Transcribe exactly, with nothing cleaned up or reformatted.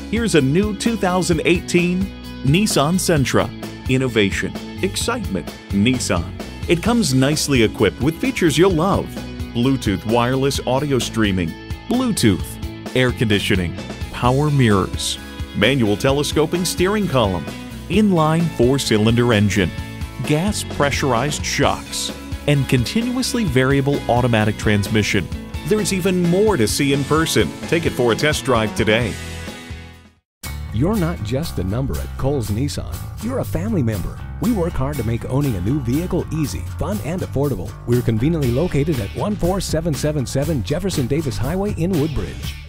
Here's a new two thousand eighteen Nissan Sentra. Innovation, excitement, Nissan. It comes nicely equipped with features you'll love: Bluetooth wireless audio streaming, Bluetooth, air conditioning, power mirrors, manual telescoping steering column, inline four-cylinder engine, gas pressurized shocks, and continuously variable automatic transmission. There's even more to see in person. Take it for a test drive today. You're not just a number at Cowles Nissan. You're a family member. We work hard to make owning a new vehicle easy, fun, and affordable. We're conveniently located at one four seven seven seven Jefferson Davis Highway in Woodbridge.